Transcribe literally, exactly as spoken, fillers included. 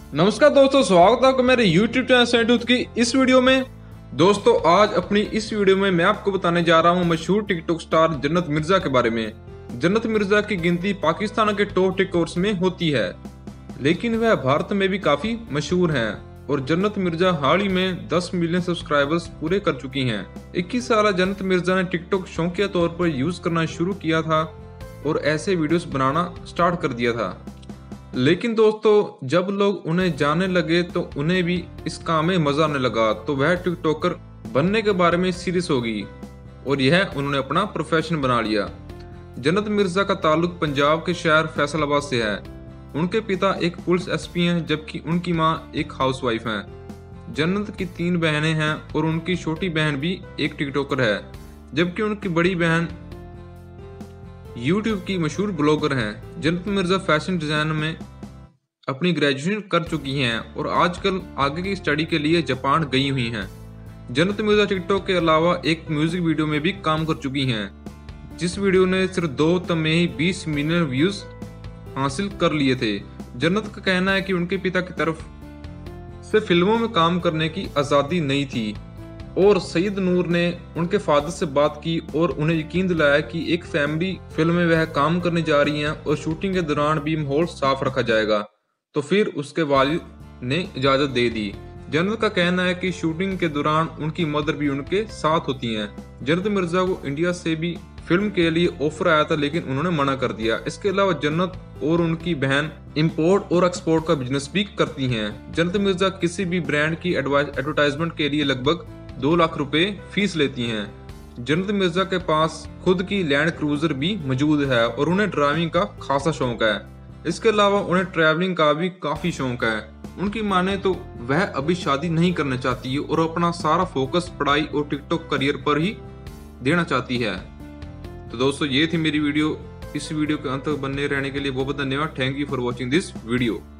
नमस्कार दोस्तों, स्वागत है आपका मेरे यूट्यूब चैनल सेंटूथ की इस वीडियो में। दोस्तों आज अपनी इस वीडियो में मैं आपको बताने जा रहा हूं मशहूर टिकटॉक स्टार जन्नत मिर्जा के बारे में। जन्नत मिर्जा की गिनती पाकिस्तान के टॉप टिकटॉकर्स में होती है, लेकिन वह भारत में भी काफी मशहूर हैं और जन्नत मिर्जा हाल ही में दस मिलियन सब्सक्राइबर्स पूरे कर चुकी हैं। इक्कीस साल जन्नत मिर्जा ने टिकटॉक शौकिया तौर पर यूज करना शुरू किया था और ऐसे वीडियोस बनाना स्टार्ट कर दिया था। लेकिन दोस्तों जब लोग उन्हें जानने लगे तो उन्हें भी इस काम में मजा आने लगा, तो वह टिकटॉकर बनने के बारे में सीरियस हो गई और यह उन्होंने अपना प्रोफेशन बना लिया। जन्नत मिर्जा का ताल्लुक पंजाब के शहर फैसलाबाद से है। उनके पिता एक पुलिस एसपी हैं, जबकि उनकी मां एक हाउसवाइफ हैं। जन्नत की तीन बहनें हैं और उनकी छोटी बहन भी एक टिकटॉकर है, जबकि उनकी बड़ी बहन यूट्यूब की मशहूर ब्लॉगर हैं। जन्नत मिर्जा फैशन डिजाइन में अपनी ग्रेजुएशन कर चुकी हैं और आजकल आगे की स्टडी के लिए जापान गई हुई हैं। जन्नत मिर्जा टिकटॉक के अलावा एक म्यूजिक वीडियो में भी काम कर चुकी हैं, जिस वीडियो ने सिर्फ दो तम में ही बीस मिलियन व्यूज हासिल कर लिए थे। जन्नत का कहना है कि उनके पिता की तरफ से फिल्मों में काम करने की आज़ादी नहीं थी और सईद नूर ने उनके फादर से बात की और उन्हें यकीन दिलाया कि एक फैमिली फिल्म में वह काम करने जा रही हैं और शूटिंग के दौरान भी माहौल साफ रखा जाएगा। तो फिर उसके वालिद ने इजाजत दे दी। जन्नत का कहना है कि शूटिंग के दौरान उनकी मदर भी उनके साथ होती हैं। जन्नत मिर्जा को इंडिया से भी फिल्म के लिए ऑफर आया था, लेकिन उन्होंने मना कर दिया। इसके अलावा जन्नत और उनकी बहन इंपोर्ट और एक्सपोर्ट का बिजनेस भी करती हैं। जन्नत मिर्जा किसी भी ब्रांड की एडवर्टाइजमेंट के लिए लगभग दो लाख रुपए फीस लेती हैं। जन्नत मिर्जा के पास खुद की लैंड क्रूजर भी मौजूद है और उन्हें ड्राइविंग का खासा शौक है। इसके अलावा उन्हें ट्रैवलिंग का भी काफी शौक है। उनकी माने तो वह अभी शादी नहीं करना चाहती है और अपना सारा फोकस पढ़ाई और टिकटॉक करियर पर ही देना चाहती है। तो दोस्तों ये थी मेरी वीडियो। इस वीडियो के अंत तक बने रहने के लिए बहुत बहुत धन्यवाद। Thank you for watching this video.